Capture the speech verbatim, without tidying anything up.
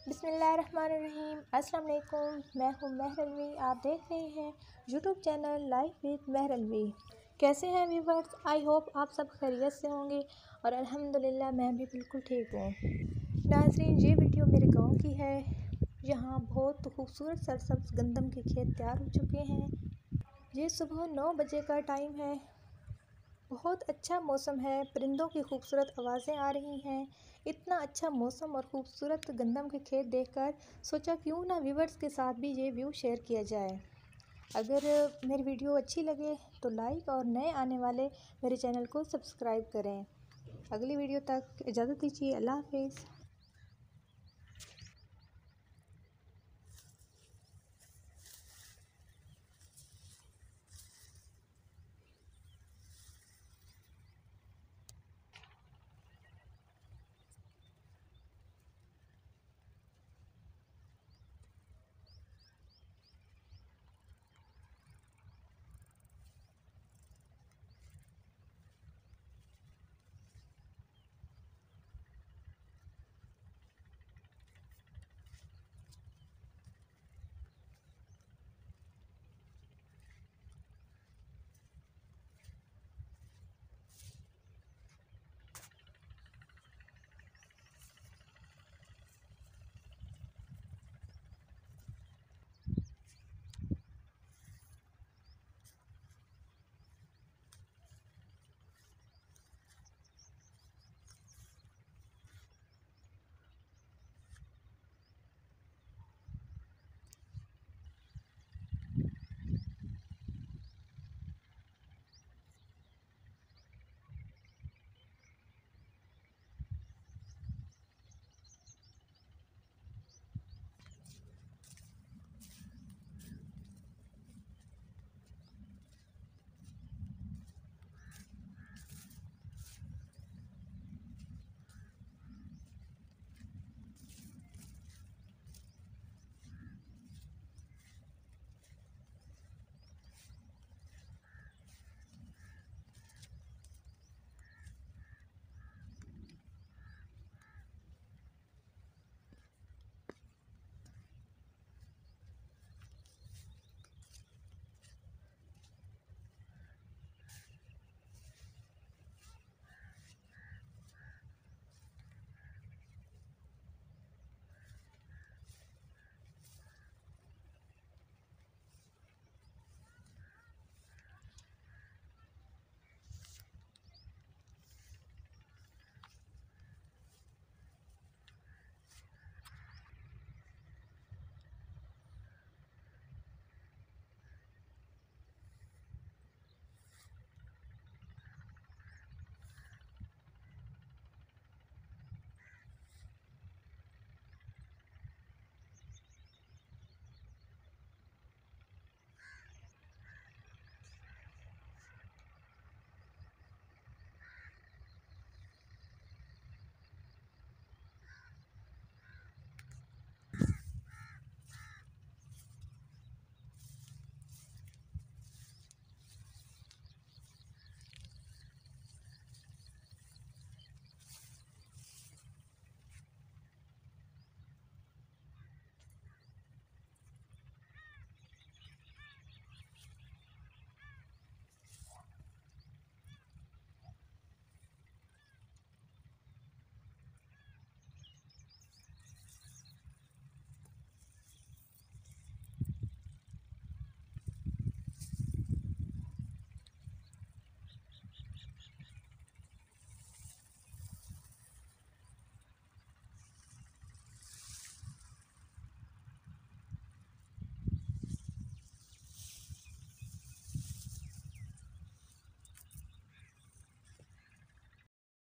बिस्मिल्लाहिर्रहमानिर्रहीम। अस्सलाम वालेकुम। मैं हूँ मेहर अलवी। आप देख रहे हैं YouTube channel life with Mehar Alvi. कैसे हैं व्यूवर्स? आई होप आप सब खैरियत से होंगे और अल्हम्दुलिल्लाह मैं भी बिल्कुल ठीक हूँ। नाज़रीन, ये वीडियो मेरे गांव की है। यहाँ बहुत खूबसूरत सरसब्ज़ गंदम के खेत तैयार हो चुके हैं। ये सुबह नौ बजे का टाइम है। बहुत अच्छा मौसम है। परिंदों की खूबसूरत आवाज़ें आ रही हैं। इतना अच्छा मौसम और ख़ूबसूरत गंदम के खेत देखकर सोचा क्यों ना व्यूवर्स के साथ भी ये व्यू शेयर किया जाए। अगर मेरी वीडियो अच्छी लगे तो लाइक और नए आने वाले मेरे चैनल को सब्सक्राइब करें। अगली वीडियो तक इजाज़त दीजिए। अल्लाह हाफ़िज़।